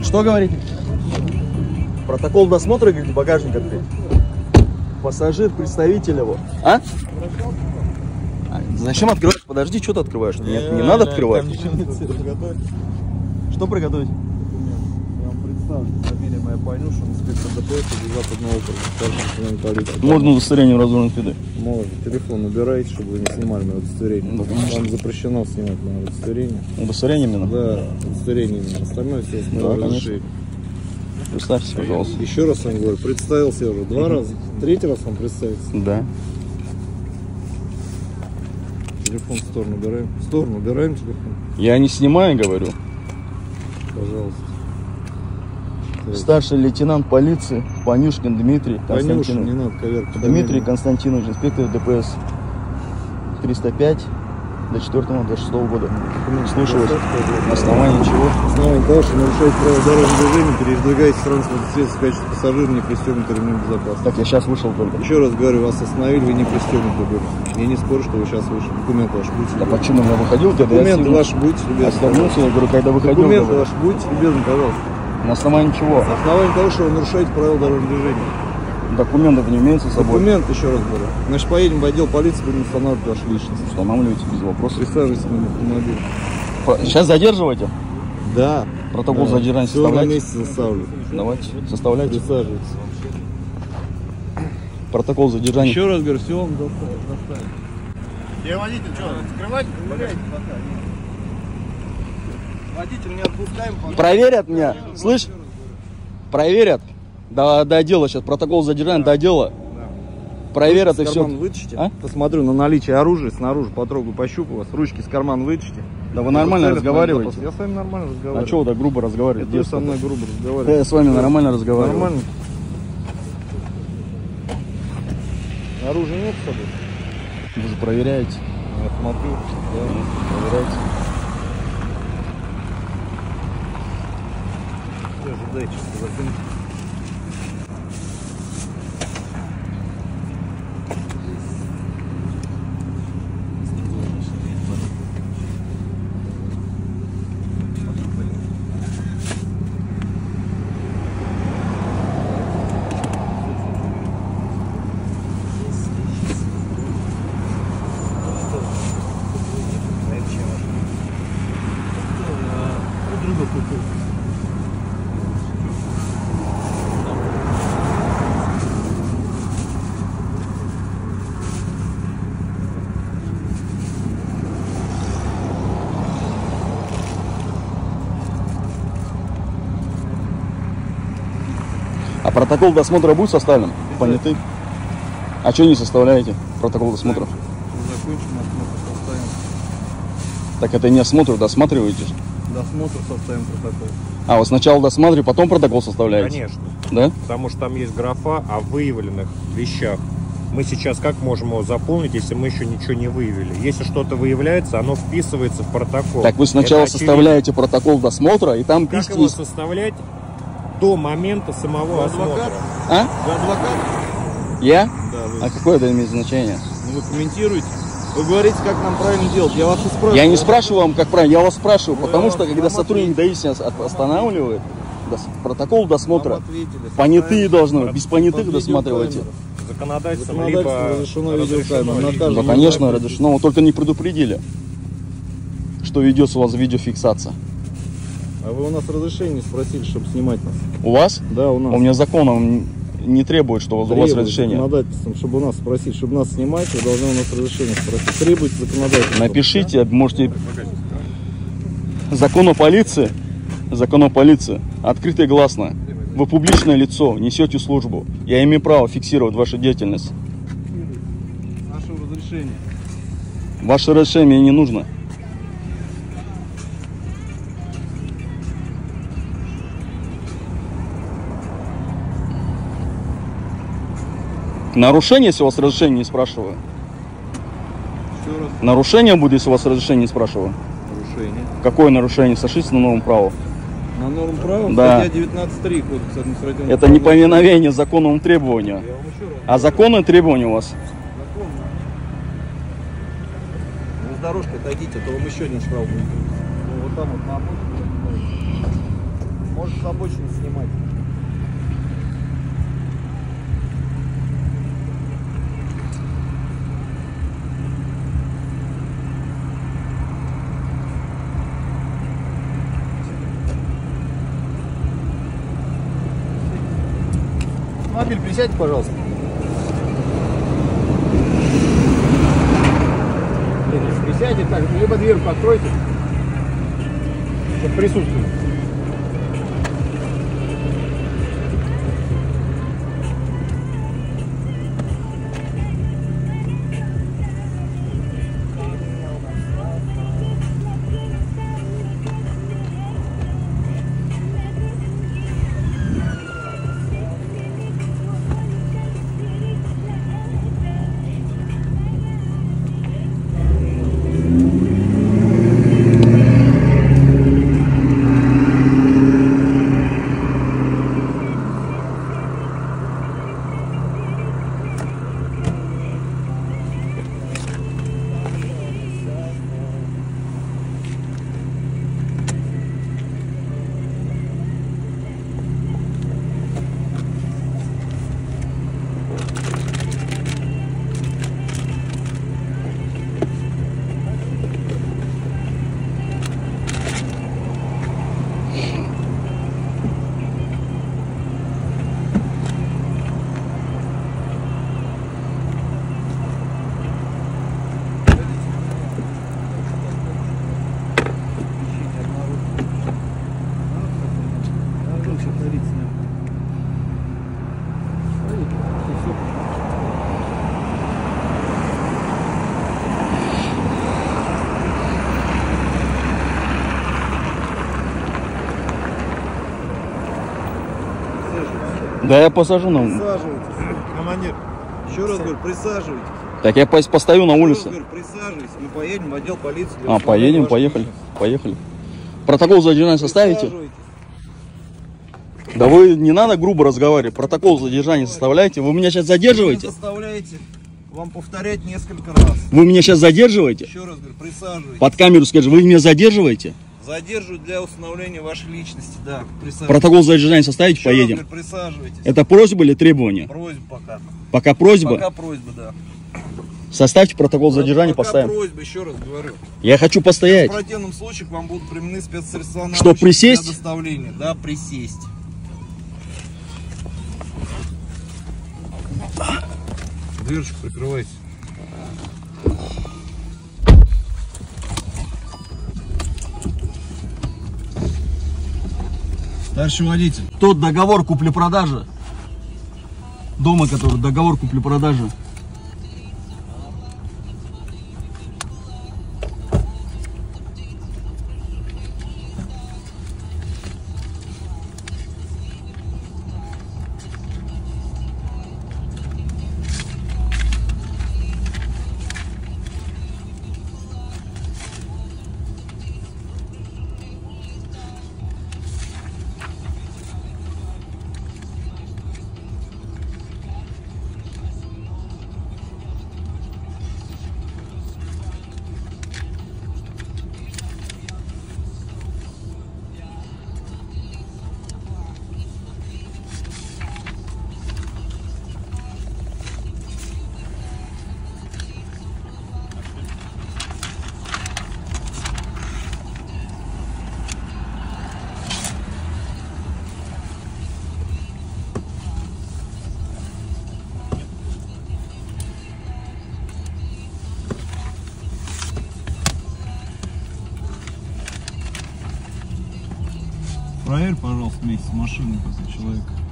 Что говорите? Протокол досмотра, говорит, багажник открыть. Пассажир, представитель его. А? Зачем открывать? Подожди, что ты открываешь? Нет, не надо открывать. Что приготовить? Я вам представлю. Фамилия моя Панюша, инспектор ДПС Западного округа. Старший полиции. Можно удостоверение в разумном виде? Можно. Телефон убирайте, чтобы вы не снимали мое удостоверение. Ну, вам запрещено снимать мое удостоверение. Удостоверение именно? Да, удостоверение именно. Остальное все с моего разрешения. Представьтесь, пожалуйста. Еще раз вам говорю, представился я уже 2 раза. 3-й раз вам представиться. Да. Телефон в сторону убираем. В сторону убираем телефон. Я не снимаю, говорю. Пожалуйста. Старший лейтенант полиции Панюшкин Дмитрий Панюшин, не Константинович. надо коверку. Дмитрий Константинович, инспектор ДПС 305 до 4-6 года. Слушаю вас. На основании чего? На основании того, что нарушаете правила дорожного движения, передвигаетесь в транспортное средство в качестве пассажира, не пристегнуты ремнем безопасности. Так, я сейчас вышел только. Еще раз говорю, вас остановили, вы не пристегнуты были. Я не спорю, что вы сейчас вышли. Документы ваши будьте. А почему я выходил, когда Документы ваши будьте, любезно. Остановился, я говорю, когда выходил. Документы ваши будьте, любезно, пожалуйста. На основании чего? На основании того, что вы нарушаете правила дорожного движения. Документов не имеется с собой. Документ, еще раз говорю. Значит, поедем в отдел полиции, будем устанавливать вашу личность. Устанавливайте без вопросов. Присаживайтесь на автомобиль. Сейчас задерживаете? Да. Протокол задержания Все на составляйте? месте заставлю. Давайте, составляйте. Присаживайтесь. Протокол задержания. Еще раз говорю, все вам доставим. Я водитель, что, скрывать? Водитель не отпускаем. Проверят меня, слышь? Проверят. До отдела сейчас, протокол задержания до отдела. Проверят и все. Карман вытащите. Посмотрю на наличие оружия снаружи, потрогаю, пощупаю вас. Ручки с кармана вытащите. Да вы нормально разговариваете. Я с вами нормально разговариваю. А что вы так грубо разговариваете? Вы со мной грубо Да разговариваете. я с вами нормально разговариваю. Нормально. Оружия нет с собой? Вы же проверяете. Я смотрю. Да. Проверяете. Ожидайте, что закинуть. А протокол досмотра будет составлен? Понятый? А что не составляете протокол досмотра? Закончим осмотр, составим. Так это не осмотр, досматриваете же. Досмотр составим протокол. А, вот сначала досматриваете, потом протокол составляете? Конечно. Да? Потому что там есть графа о выявленных вещах. Мы сейчас как можем его заполнить, если мы еще ничего не выявили? Если что-то выявляется, оно вписывается в протокол. Так вы сначала Это составляете протокол досмотра, и там как пишите... его составлять до момента самого осмотра? А? Вы адвокат? Я? Да, вы. А какое это имеет значение? Ну, вы комментируете. Вы говорите, как нам правильно делать. Я вас и спрашиваю. Я не спрашиваю вам, как правильно, я вас спрашиваю, потому что когда вам сотрудник ДАИ нас останавливает, протокол досмотра, Вам ответили. понятые должны быть, без понятых Под досматривайте. Законодательством, Законодательством либо разрешено видеокамера. На каждом Да, конечно, этапе. разрешено, но только не предупредили, что ведется у вас видеофиксация. А вы у нас разрешение спросили, чтобы снимать нас? У вас? Да, у нас. У меня законом не требует, что у вас Требует разрешение. законодательством, чтобы у нас спросить, чтобы нас снимать, вы должны у нас разрешение спросить. Требует законодательство. Напишите, можете... Закон о полиции, открыто и гласно. Вы публичное лицо, несете службу. Я имею право фиксировать вашу деятельность. Наше разрешение. Ваше разрешение мне не нужно. Нарушение, если у вас разрешение не спрашиваю. Еще раз. Нарушение будет, если у вас разрешение не спрашиваю. Нарушение. Какое нарушение? Сошлись на новом праву. На норм права? Да. Статья 19.3 Кодекса административного Это неповиновение законному требованию. Я вам еще раз. А законные требования у вас? Закон. Вы с дорожкой отойдите, а то вам еще один штраф будет. Ну, вот там вот на обочине. Может с обочины снимать. Автомобиль, присядьте, пожалуйста. Присядьте так, либо дверку откройте, чтобы присутствовать. Да я посажу на... Присаживайтесь. Командир, еще раз говорю, присаживайтесь. Так я постою на улице. Говорю, присаживайтесь, мы поедем в отдел полиции. Поедем, поехали. Поехали. Протокол задержания составите? Присаживайтесь. Да вы не надо грубо разговаривать. Протокол задержания составляете. Вы меня сейчас Вы задерживаете? заставляете вам повторять несколько раз. Вы меня сейчас задерживаете? Еще раз говорю, присаживайтесь. Под камеру скажи, вы меня задерживаете? Задерживают для установления вашей личности, да. Присаживайтесь. Протокол задержания составите, Еще раз поедем. говорю, присаживайтесь. Это просьба или требование? Просьба пока. Пока просьба. Пока просьба, да. Составьте протокол задержания, Пока поставим. просьба, еще раз говорю. Я хочу постоять. В противном случае к вам будут применены спецсредства Что, присесть? для доставления. Да, присесть. Дверочку прикрывайте. Старший водитель. Тот договор купли-продажи. Дома, который договор купли-продажи. Проверь, пожалуйста, вместе с машиной после человека.